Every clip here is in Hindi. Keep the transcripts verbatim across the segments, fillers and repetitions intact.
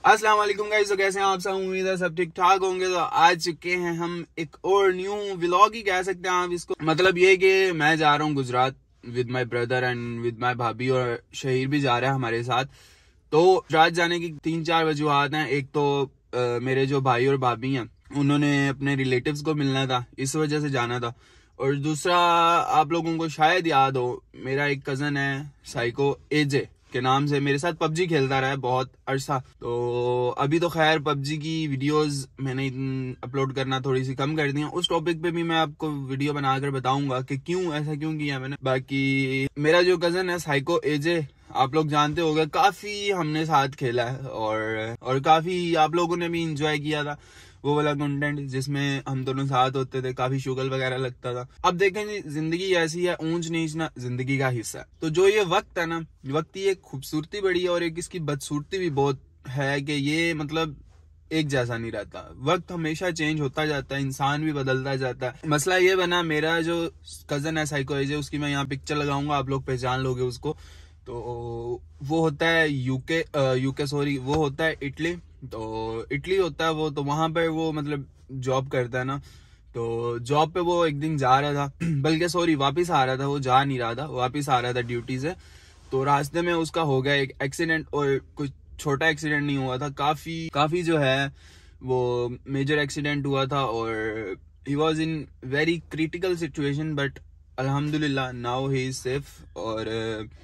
अस्सलाम वालेकुम गाइस, तो कैसे हैं आप सब? उम्मीद है सब ठीक ठाक होंगे। तो आ चुके हैं हम एक और न्यू व्लॉग ही कह सकते हैं आप इसको। मतलब ये कि मैं जा रहा हूँ Gujarat with my brother and with my bhabhi, और शहीर भी जा रहा है हमारे साथ। तो गुजरात जाने की तीन चार वजूहत हैं। एक तो आ, मेरे जो भाई और भाभी हैं उन्होंने अपने रिलेटिव्स को मिलना था, इस वजह से जाना था। और दूसरा, आप लोगों को शायद याद हो, मेरा एक कजन है साइको एजे के नाम से, मेरे साथ पबजी खेलता रहा है बहुत अरसा। तो अभी तो खैर पबजी की वीडियोस मैंने अपलोड करना थोड़ी सी कम कर दी है। उस टॉपिक पे भी मैं आपको वीडियो बनाकर बताऊंगा कि क्यों ऐसा क्यों किया मैंने। बाकी मेरा जो कजन है साइको एजे, आप लोग जानते होंगे, काफी हमने साथ खेला है और और काफी आप लोगों ने भी इंजॉय किया था वो वाला कंटेंट जिसमें हम दोनों साथ होते थे, काफी शुगल वगैरह लगता था। अब देखें जी, जिंदगी ऐसी है, ऊंच नीच ना जिंदगी का हिस्सा है। तो जो ये वक्त है ना, वक्त की एक खूबसूरती बड़ी है और एक इसकी बदसूरती भी बहुत है कि ये मतलब एक जैसा नहीं रहता। वक्त हमेशा चेंज होता जाता है, इंसान भी बदलता जाता है। मसला ये बना, मेरा जो कजन है साइको एजे, उसकी मैं यहाँ पिक्चर लगाऊंगा, आप लोग पहचान लोगे उसको। तो वो होता है यूके यूके सॉरी वो होता है इटली। तो इटली होता है वो, तो वहां पर वो मतलब जॉब करता है ना। तो जॉब पे वो एक दिन जा रहा था बल्कि सॉरी वापस आ रहा था, वो जा नहीं रहा था, वापस आ रहा था ड्यूटी से। तो रास्ते में उसका हो गया एक एक्सीडेंट, और कुछ छोटा एक्सीडेंट नहीं हुआ था, काफी काफी जो है वो मेजर एक्सीडेंट हुआ था। और he was in very critical situation, but अल्हम्दुलिल्लाह नाउ ही इज सेफ। और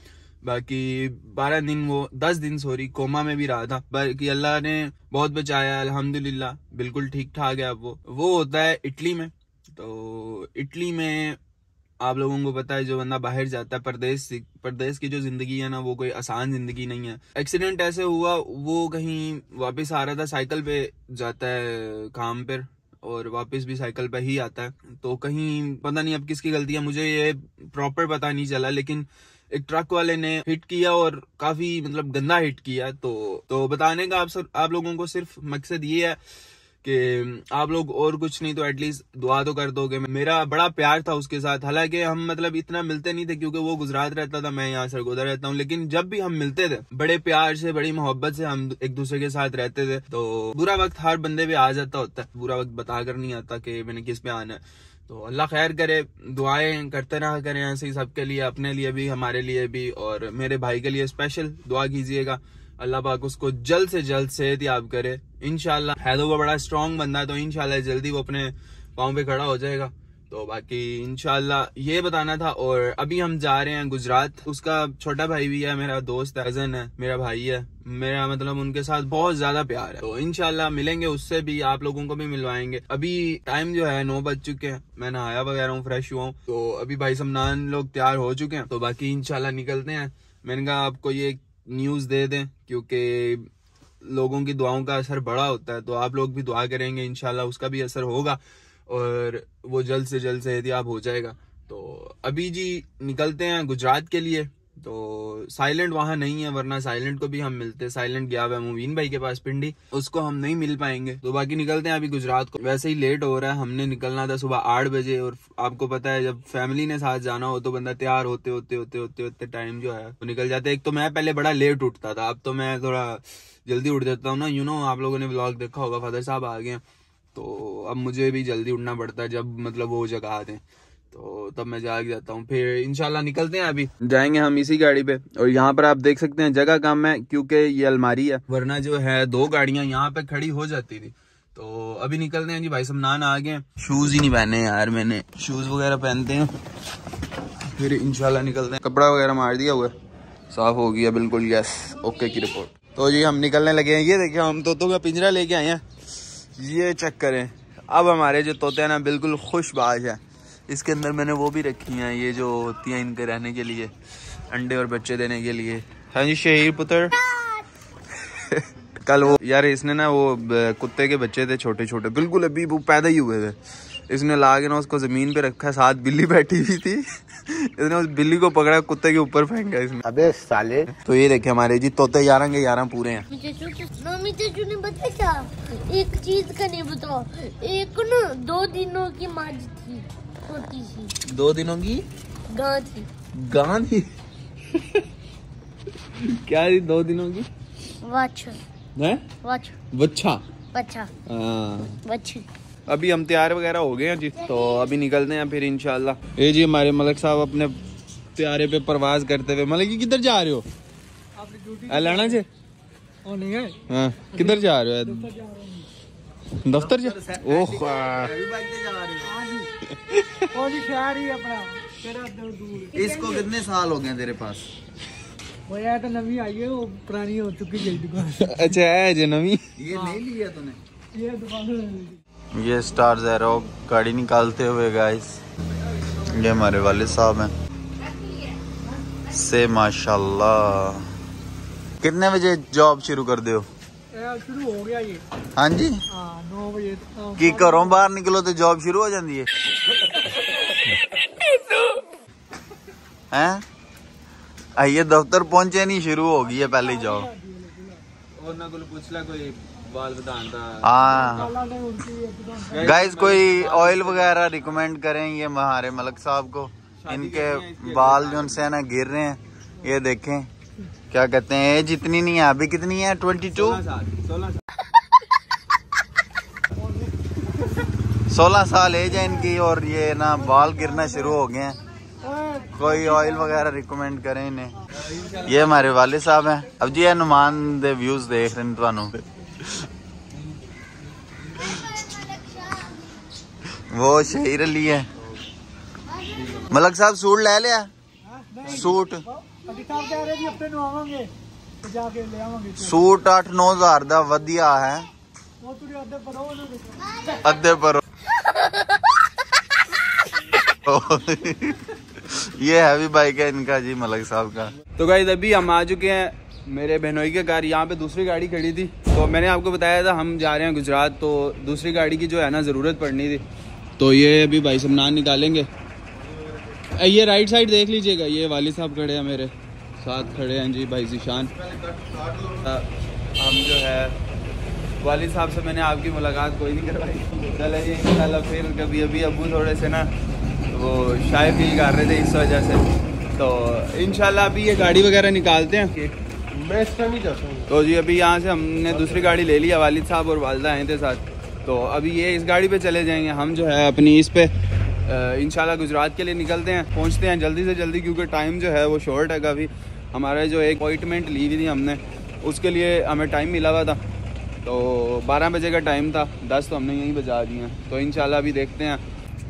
बाकी बारह दिन वो दस दिन सॉरी कोमा में भी रहा था, बाकी अल्लाह ने बहुत बचाया अल्हम्दुलिल्लाह, बिल्कुल ठीक ठाक है अब वो वो होता है इटली में। तो इटली में आप लोगों को पता है, जो बंदा बाहर जाता है परदेश परदेश की जो जिंदगी है ना, वो कोई आसान जिंदगी नहीं है। एक्सीडेंट ऐसे हुआ, वो कहीं वापस आ रहा था, साइकिल पे जाता है काम पर और वापस भी साइकिल पे ही आता है। तो कहीं पता नहीं अब किसकी गलती है, मुझे ये प्रॉपर पता नहीं चला, लेकिन एक ट्रक वाले ने हिट किया और काफी मतलब गंदा हिट किया। तो तो बताने का आप सब आप लोगों को सिर्फ मकसद ये है कि आप लोग और कुछ नहीं तो एटलीस्ट दुआ तो कर दोगे। मेरा बड़ा प्यार था उसके साथ, हालांकि हम मतलब इतना मिलते नहीं थे क्योंकि वो गुजरात रहता था, मैं यहाँ सरगोदा रहता हूँ, लेकिन जब भी हम मिलते थे बड़े प्यार से बड़ी मोहब्बत से हम एक दूसरे के साथ रहते थे। तो बुरा वक्त हर बंदे पे आ जाता होता है, बुरा वक्त बताकर नहीं आता कि मैंने किस पे आना है। तो अल्लाह खैर करे, दुआएं करते रहा करें ऐसे ही सबके लिए, अपने लिए भी हमारे लिए भी, और मेरे भाई के लिए स्पेशल दुआ कीजिएगा। अल्लाह पाक उसको जल्द से जल्द सेहत याब करे इंशाल्लाह। है तो वो बड़ा स्ट्रांग बंदा है, तो इंशाल्लाह जल्दी वो अपने पाँव पे खड़ा हो जाएगा। तो बाकी इंशाल्लाह ये बताना था। और अभी हम जा रहे हैं गुजरात। उसका छोटा भाई भी है, मेरा दोस्त है, कजन है, मेरा भाई है, मेरा मतलब उनके साथ बहुत ज्यादा प्यार है। तो इंशाल्लाह मिलेंगे उससे भी, आप लोगों को भी मिलवाएंगे। अभी टाइम जो है नौ बज चुके हैं, मैं नहाया वगैरह हूँ, फ्रेश हुआ हूँ। तो अभी भाई समनान लोग तैयार हो चुके हैं, तो बाकी इंशाल्लाह निकलते हैं। मैंने कहा आपको ये न्यूज दे दें क्योंकि लोगों की दुआओं का असर बड़ा होता है, तो आप लोग भी दुआ करेंगे, इंशाल्लाह उसका भी असर होगा और वो जल्द से जल्द सेहतयाब हो जाएगा। तो अभी जी निकलते हैं गुजरात के लिए। तो साइलेंट वहां नहीं है, वरना साइलेंट को भी हम मिलते। साइलेंट गया हुआ है मुबीन भाई के पास पिंडी, उसको हम नहीं मिल पाएंगे। तो बाकी निकलते हैं अभी गुजरात को। वैसे ही लेट हो रहा है, हमने निकलना था सुबह आठ बजे, और आपको पता है जब फैमिली ने साथ जाना हो तो बंदा तैयार होते होते होते होते होते टाइम जो है वो निकल जाता है। एक तो मैं पहले बड़ा लेट उठता था, अब तो मैं थोड़ा जल्दी उठ जाता हूँ ना। यू नो आप लोगों ने व्लॉग देखा होगा, फादर साहब आ गए, तो अब मुझे भी जल्दी उठना पड़ता है जब मतलब वो जगह आते हैं, तो तब मैं जाग जाता हूँ। फिर इंशाल्लाह निकलते हैं, अभी जाएंगे हम इसी गाड़ी पे। और यहाँ पर आप देख सकते हैं जगह कम है क्योंकि ये अलमारी है, वरना जो है दो गाड़ियां यहाँ पे खड़ी हो जाती थी। तो अभी निकलते हैं जी। भाई समनान आ गए, शूज ही नहीं पहने यार मैंने, शूज वगैरह पहनते हैं फिर इंशाल्लाह निकलते हैं। कपड़ा वगैरह मार दिया हुआ, साफ हो गया बिल्कुल, यस ओके की रिपोर्ट। तो जी हम निकलने लगे हैं। ये देखिए हम तोतों का पिंजरा लेके आए हैं, ये चेक करें। अब हमारे जो तोते हैं ना बिल्कुल खुशबाज है। इसके अंदर मैंने वो भी रखी हैं, ये जो होती हैं इनके रहने के लिए, अंडे और बच्चे देने के लिए। हाँ जी शहीर पुत्र कल वो यार इसने ना वो कुत्ते के बच्चे थे छोटे छोटे, बिल्कुल अभी वो पैदा ही हुए थे, इसने ला के ना उसको जमीन पे रखा, साथ बिल्ली बैठी हुई थी, इसने उस बिल्ली को पकड़ा, कुत्ते के ऊपर फेंका इसने। अबे साले। तो ये देखे हमारे जी तोते ग्यारह के ग्यारह पूरे हैं। मम्मी तेजू ने बताया एक चीज का नहीं बताओ, एक ना दो दिनों की माँ थी, छोटी सी, दो दिनों की गां थी। गां थी क्या थी दो दिनों की? वाछड़। है वच बच्चा बच्चा हाँ। बच्ची। अभी हम तैयार वगैरह हो गए हैं जी, तो अभी निकलते हैं फिर इंशाल्लाह। ये जी हमारे मलिक साहब अपने प्यारे पे प्रवास करते हुए। मलिक जी किधर जा रहे हो? लाना से हाँ किधर जा रहे हो? दफ्तर जा ओह इसको कितने साल हो गए तेरे पास? वो यार तो नवी आई है, वो पुरानी हो चुकी है दुकान। अच्छा है जो नवी ये नहीं लिया तूने? ये दुकान ये स्टार ज़ेरो गाड़ी निकालते हुए गाइस, ये हमारे वालिद साहब हैं से माशाल्लाह। कितने बजे जॉब शुरू कर दे हो? शुरू हो गया ये। हाँ जी हाँ नौ बजे की घरों बाहर निकलो तो जॉब शुरू हो जाती है हैं? आइए दफ्तर पहुंचे नहीं शुरू हो गई है पहले ही जॉब। और ना कोई पूछला कोई बाल बताता। हाँ गाइस कोई ऑयल वगैरह रिकमेंड करें ये हमारे मलिक साहब को। इनके बाल जो से ना गिर रहे हैं, ये देखें क्या कहते हैं एज इतनी नहीं है अभी। कितनी है? ट्वेंटी टू सोलह साल एज है इनकी और ये ना बाल गिरना शुरू हो गए हैं। कोई ऑयल वगैरह रिकमेंड करें इन्हें। ये हमारे वाले साहब हैं। अब जी नुमान दे व्यूज देख रहे हैं तुहानू। वो शहीर अली है। मलिक साहब सूट ले लिया? सूट सूट अठ नौ हजार दा वधिया है। अद्धे पर ये हैवी बाइक है इनका जी मलिक साहब का। तो गाइस अभी हम आ चुके हैं मेरे बहनोई के घर। यहाँ पे दूसरी गाड़ी खड़ी थी, तो मैंने आपको बताया था हम जा रहे हैं गुजरात, तो दूसरी गाड़ी की जो है ना ज़रूरत पड़नी थी। तो ये अभी भाई सामान निकालेंगे। ये राइट साइड देख लीजिएगा, ये वाली साहब खड़े हैं मेरे साथ, खड़े हैं जी भाई जीशान। हम जो है वाली साहब से मैंने आपकी मुलाकात कोई नहीं करवाई। चले जी इंशाल्लाह फिर कभी। अभी अबू थोड़े से ना वो शाय फील कर रहे थे इस वजह से, तो इंशाल्लाह अभी ये गाड़ी वगैरह निकालते हैं। तो जी अभी यहाँ से हमने दूसरी गाड़ी ले लिया, वालिद साहब और वालदा आए थे साथ। तो अभी ये इस गाड़ी पे चले जाएंगे हम जो है अपनी इस पे इंशाल्लाह गुजरात के लिए निकलते हैं। पहुँचते हैं जल्दी से जल्दी क्योंकि टाइम जो है वो शॉर्ट है काफ़ी। हमारा जो एक अपॉइंटमेंट ली हुई थी हमने, उसके लिए हमें टाइम मिला हुआ था, तो बारह बजे का टाइम था, दस तो हमने यहीं बजा दिए हैं। तो इंशाल्लाह अभी देखते हैं।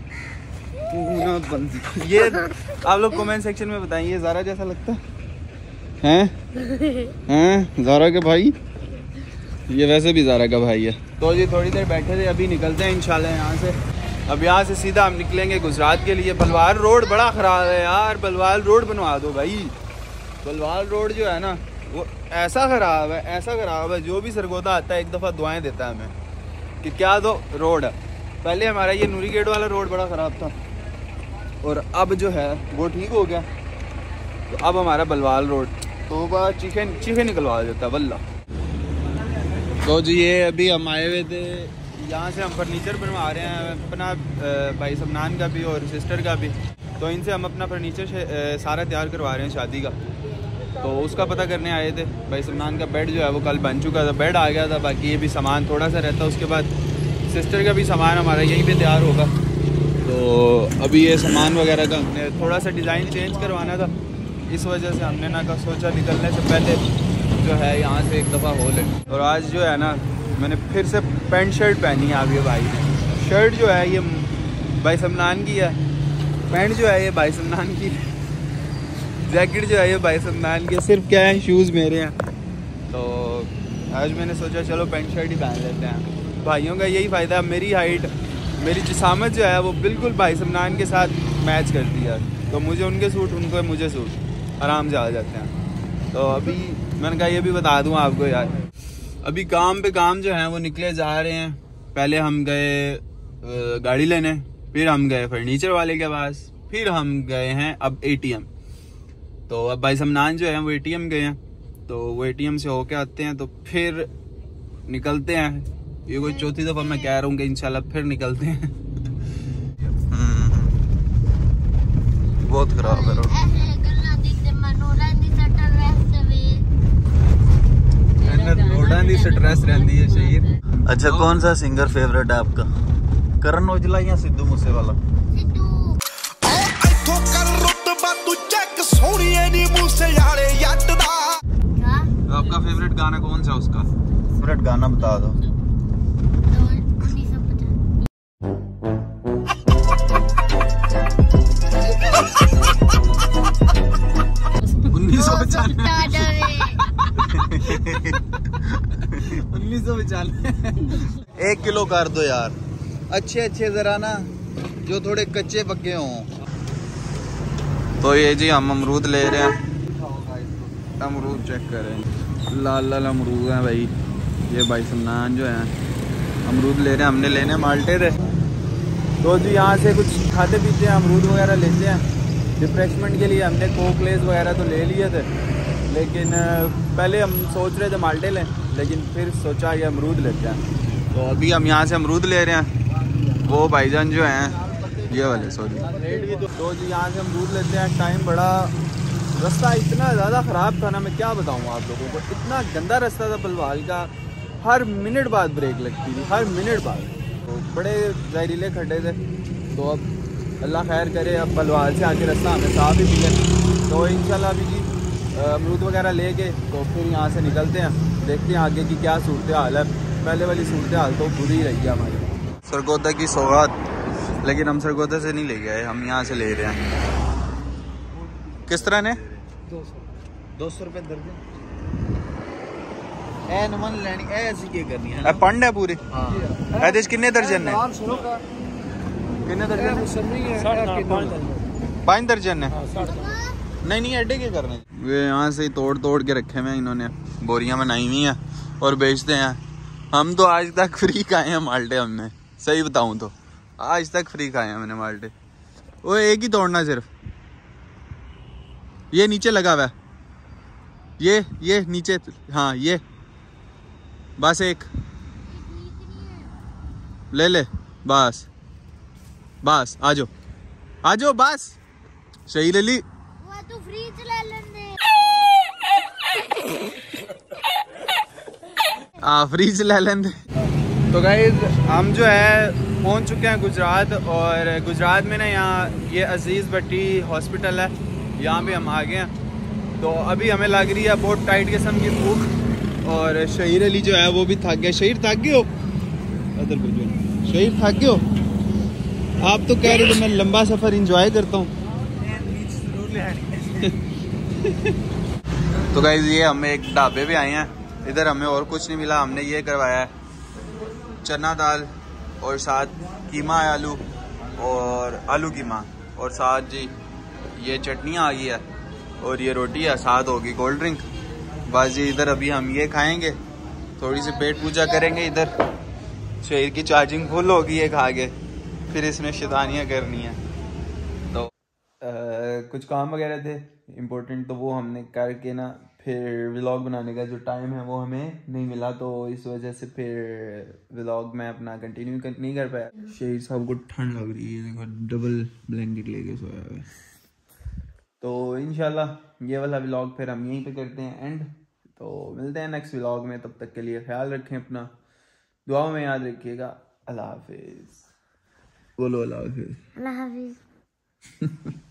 ये आप लोग कमेंट सेक्शन में बताएं ये ज़ारा जैसा लगता है हैं? ज़ारा के भाई, ये वैसे भी ज़ारा का भाई है। तो जी थोड़ी देर बैठे थे, अभी निकलते हैं इंशाल्लाह यहाँ से। अब यहाँ से सीधा हम निकलेंगे गुजरात के लिए। बलवाल रोड बड़ा ख़राब है यार, बलवाल रोड बनवा दो भाई। बलवाल रोड जो है ना वो ऐसा ख़राब है, ऐसा ख़राब है, जो भी सरगोदा आता है एक दफ़ा दुआएं देता है हमें कि क्या दो रोड है। पहले हमारा ये नूरी गेट वाला रोड बड़ा ख़राब था और अब जो है वो ठीक हो गया। तो अब हमारा बलवाल रोड तो बा चीखे चीखे निकलवा देता वल्ला। तो जी ये अभी हम आए हुए थे यहाँ से, हम फर्नीचर बनवा रहे हैं अपना भाई सबनान का भी और सिस्टर का भी। तो इनसे हम अपना फर्नीचर सारा तैयार करवा रहे हैं शादी का, तो उसका पता करने आए थे। भाई सबनान का बेड जो है वो कल बन चुका था, बेड आ गया था, बाकी ये भी सामान थोड़ा सा रहता। उसके बाद सिस्टर का भी सामान हमारा यहीं पे तैयार होगा। तो अभी ये सामान वगैरह का हमने थोड़ा सा डिज़ाइन चेंज करवाना था, इस वजह से हमने ना का सोचा निकलने से पहले जो है यहाँ से एक दफ़ा हो ले। और आज जो है ना मैंने फिर से पैंट शर्ट पहनी है। आप ये भाई ने शर्ट जो है ये भाई समनान की है, पैंट जो है ये भाई समनान की, जैकेट जो है ये भाई समनान की, सिर्फ क्या है शूज़ मेरे हैं। तो आज मैंने सोचा चलो पैंट शर्ट ही पहन लेते हैं। भाइयों का यही फ़ायदा है, मेरी हाइट मेरी जिसामत जो है वो बिल्कुल भाई समनान के साथ मैच करती है, तो मुझे उनके सूट उनको मुझे सूट आराम से आ जाते हैं। तो अभी मैंने कहा ये भी बता दूँ आपको यार, अभी काम पे काम जो है वो निकले जा रहे हैं। पहले हम गए गाड़ी लेने, फिर हम गए फर्नीचर वाले के पास, फिर हम गए हैं अब एटीएम। तो अब भाई समनान जो है वो एटीएम गए हैं, तो वो एटीएम से होके आते हैं तो फिर निकलते हैं। ये कोई चौथी दफा मैं कह रहा हूँ कि इंशाल्लाह फिर निकलते हैं। बहुत खराब है रोड। रोडां दी स्ट्रेस रहंदी है शहीर। अच्छा, कौन सा सिंगर फेवरेट है आपका, करण औजला या सिद्धू मूसेवाला? आपका फेवरेट गाना कौन सा उसका? फेवरेट गाना बता दो। उन्नीस सौ पचानवे उन्नीस सौ पचानवे एक किलो कर दो यार, अच्छे अच्छे जरा ना, जो थोड़े कच्चे पक्के हों। तो ये जी हम अमरूद ले रहे हैं, अमरूद चेक करें, लाल लाल अमरूद हैं भाई। ये भाई सलमान जो है अमरूद ले रहे हैं, हमने लेने माल्टे थे। तो जी यहाँ से कुछ खाते पीते हैं, अमरूद वगैरह लेते हैं। रिफ्रेशमेंट के लिए हमने कोक लेस वगैरह तो ले लिए थे, लेकिन पहले हम सोच रहे थे माल्टे लें, लेकिन फिर सोचा ये अमरूद लेते हैं। तो अभी हम यहाँ से अमरूद ले रहे हैं। वो भाईजान जो हैं ये वाले, सॉरी, तो जी यहाँ से अमरूद लेते हैं। टाइम बड़ा, रास्ता इतना ज़्यादा ख़राब था ना, मैं क्या बताऊँ आप लोगों को, इतना गंदा रास्ता था बलवाल का। हर मिनट बाद ब्रेक लगती थी, हर मिनट बाद। तो बड़े जहरीले खड्डे थे। तो अब अल्लाह खैर करे, अब बलवाल से आके रास्ता हमें साफ ही मिले। तो इंशाल्लाह अभी जी अमरूद वगैरह लेके तो फिर यहाँ से निकलते हैं, देखते हैं आगे की क्या सूरत हाल है। पहले वाली सूरत हाल तो बुरी रही है हमारी। सरगोदा की सौगात, लेकिन हम सरगोदा से नहीं ले गए, हम यहाँ से ले रहे हैं। किस तरह ने दो सौ दो सौ रुपये दर्जन ए नमन लेनी ए ऐसी क्या करनी है? पंड है पूरे। हां एदेश कितने दर्जन है? कितने दर्जन है? पाँच दर्जन है। नहीं नहीं एडे के करने, वे यहाँ से तोड़ तोड़ के रखे हुए इन्होंने, बोरियां बनाई हुई हैं और बेचते हैं। हम तो आज तक फ्री खाए हैं माल्टे, हमने सही बताऊं तो आज तक फ्री खाए हैं मैंने माल्टे। वो एक ही तोड़ना सिर्फ, ये नीचे लगा हुआ है, ये ये नीचे, हाँ ये बस एक ले ले, बस बस आ जाओ आ जाओ बस। सही ले ली, वो तो फ्रीज ले लेंगे। आ फ्रीज ले लेंगे। तो गाइस हम जो है पहुंच चुके हैं गुजरात, और गुजरात में ना यहाँ ये अजीज़ भट्टी हॉस्पिटल है, यहाँ पे हम आ गए हैं। तो अभी हमें लग रही है बहुत टाइट किस्म की भूख, और शहीर अली जो है वो भी थक गया। शहीर थक गए हो? अदर शहीर थक गए हो? आप तो कह रहे थे मैं लंबा सफ़र इंजॉय करता हूँ। तो गाइस ये हमें एक ढाबे पे आए हैं, इधर हमें और कुछ नहीं मिला, हमने ये करवाया है चना दाल और साथ कीमा आलू और आलू कीमा, और साथ जी ये चटनी आ गई है और ये रोटी है, साथ होगी कोल्ड ड्रिंक। बस जी इधर अभी हम ये खाएंगे, थोड़ी सी पेट पूजा करेंगे। इधर शरीर की चार्जिंग फुल होगी ये खा के, फिर इसमें शैतानियाँ करनी है। तो आ, कुछ काम वगैरह थे इम्पोर्टेंट, तो वो हमने करके ना फिर व्लॉग बनाने का जो टाइम है वो हमें नहीं मिला, तो इस वजह से फिर व्लॉग मैं अपना कंटिन्यू कर, नहीं कर पाया। शेर साहब को ठंड लग रही है, देखो डबल ब्लैंकेट लेके सोया हुआ है। तो इंशाल्लाह ये वाला व्लॉग फिर हम यहीं पे करते हैं एंड। तो मिलते हैं नेक्स्ट व्लॉग में, तब तक के लिए ख्याल रखें अपना, दुआओं में याद रखिएगा। अल्लाह हाफिज़। बोलो अल्लाह हाफिज़। अल्लाह हाफिज़।